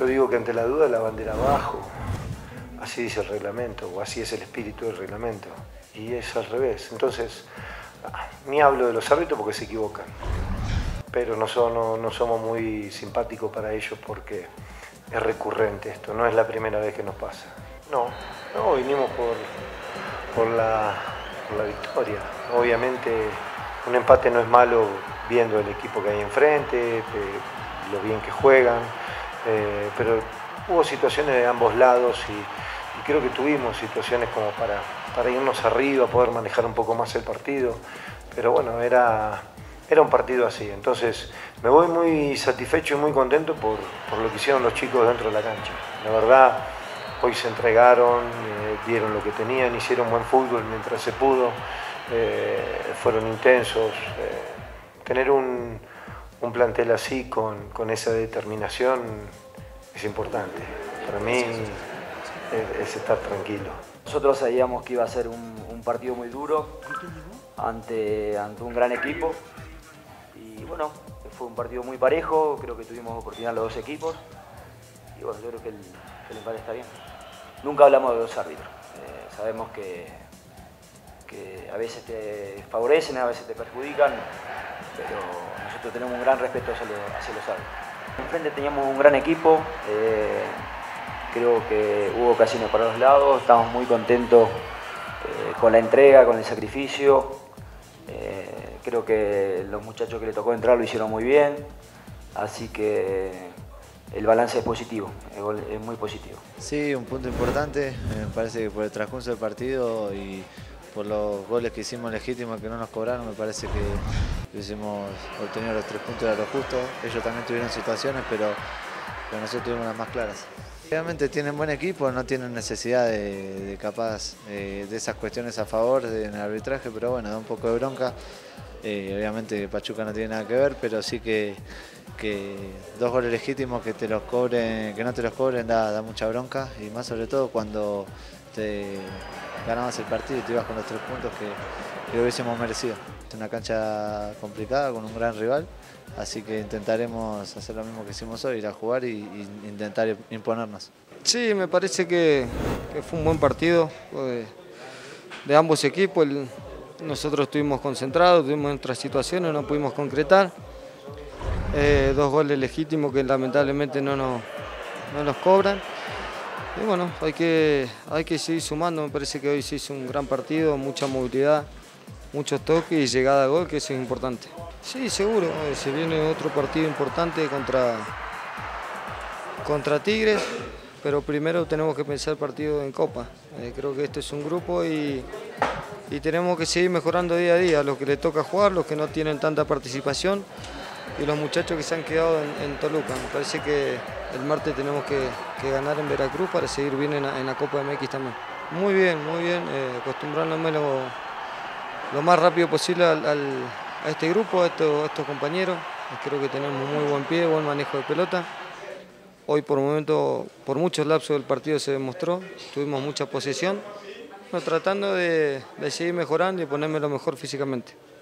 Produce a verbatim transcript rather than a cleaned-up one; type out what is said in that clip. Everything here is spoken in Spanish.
digo que ante la duda la bandera abajo, así dice el reglamento, o así es el espíritu del reglamento, y es al revés. Entonces, ni hablo de los árbitros porque se equivocan, pero no, son, no, no somos muy simpáticos para ellos porque es recurrente esto, no es la primera vez que nos pasa. No, no, vinimos por, por, la, por la victoria. Obviamente un empate no es malo viendo el equipo que hay enfrente, lo bien que juegan, eh, pero hubo situaciones de ambos lados y, y creo que tuvimos situaciones como para, para irnos arriba, poder manejar un poco más el partido, pero bueno, era, era un partido así. Entonces me voy muy satisfecho y muy contento por, por lo que hicieron los chicos dentro de la cancha. La verdad, hoy se entregaron, eh, dieron lo que tenían, hicieron buen fútbol mientras se pudo, eh, fueron intensos. Eh, tener un, un plantel así, con, con esa determinación, es importante. Para mí es, es estar tranquilo. Nosotros sabíamos que iba a ser un, un partido muy duro ante, ante un gran equipo. Y bueno, fue un partido muy parejo, creo que tuvimos oportunidad los dos equipos. Y bueno, yo creo que el, que el empate está bien. Nunca hablamos de los árbitros. Eh, sabemos que, que a veces te favorecen, a veces te perjudican, pero nosotros tenemos un gran respeto hacia los, hacia los árbitros. Enfrente teníamos un gran equipo, eh, creo que hubo ocasiones para los lados, estamos muy contentos eh, con la entrega, con el sacrificio. Eh, creo que los muchachos que le tocó entrar lo hicieron muy bien, así que el balance es positivo, es muy positivo. Sí, un punto importante, me parece que por el transcurso del partido y por los goles que hicimos legítimos que no nos cobraron, me parece que hubiésemos obtenido los tres puntos de lo justo. Ellos también tuvieron situaciones, pero, pero nosotros tuvimos las más claras. Realmente tienen buen equipo, no tienen necesidad de, de capaz eh, de esas cuestiones a favor de, en el arbitraje, pero bueno, da un poco de bronca. Eh, obviamente Pachuca no tiene nada que ver, pero sí que, que dos goles legítimos que te los cobren, que no te los cobren da, da mucha bronca, y más sobre todo cuando te ganabas el partido y te ibas con los tres puntos que, que hubiésemos merecido. Es una cancha complicada con un gran rival, así que intentaremos hacer lo mismo que hicimos hoy, ir a jugar y, y intentar imponernos. Sí, me parece que, que fue un buen partido de, de ambos equipos. El, nosotros estuvimos concentrados, tuvimos nuestras situaciones, no pudimos concretar. Eh, dos goles legítimos que lamentablemente no nos, no nos cobran. Y bueno, hay que, hay que seguir sumando. Me parece que hoy se hizo un gran partido, mucha movilidad, muchos toques y llegada a gol, que eso es importante. Sí, seguro, se viene otro partido importante contra, contra Tigres, pero primero tenemos que pensar el partido en Copa. Eh, creo que este es un grupo y, y tenemos que seguir mejorando día a día, los que les toca jugar, los que no tienen tanta participación y los muchachos que se han quedado en, en Toluca. Me parece que el martes tenemos que, que ganar en Veracruz para seguir bien en la, en la Copa M X también. Muy bien, muy bien, eh, acostumbrándome lo, lo más rápido posible al, al, a este grupo, a estos, a estos compañeros. Creo que tenemos muy buen pie, buen manejo de pelota. Hoy por momento, por muchos lapsos del partido se demostró, tuvimos mucha posesión, bueno, tratando de, de seguir mejorando y ponerme lo mejor físicamente.